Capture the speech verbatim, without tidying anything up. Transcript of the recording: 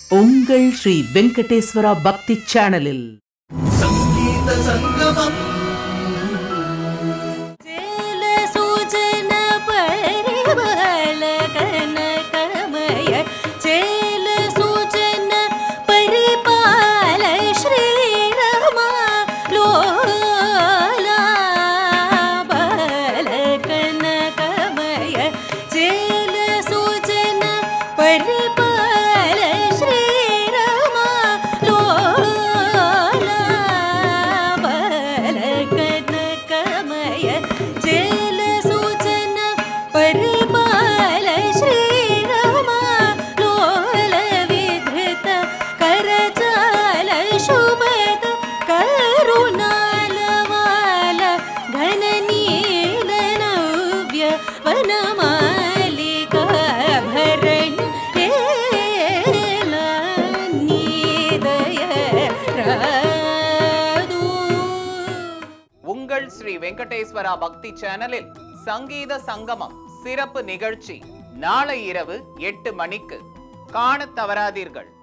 உங்கள் ஸ்ரீ வெங்கடேஸ்வரா பக்தி சேனலில் संगीत संगमम உங்கள் ஸ்ரீ வெங்கடேஸ்வரா பக்தி சேனலில் சங்கீத சங்கமம் சிறப்பு நிகழ்ச்சி நாளை இரவு எட்டு மணிக்கு காணத் தவறாதீர்கள்.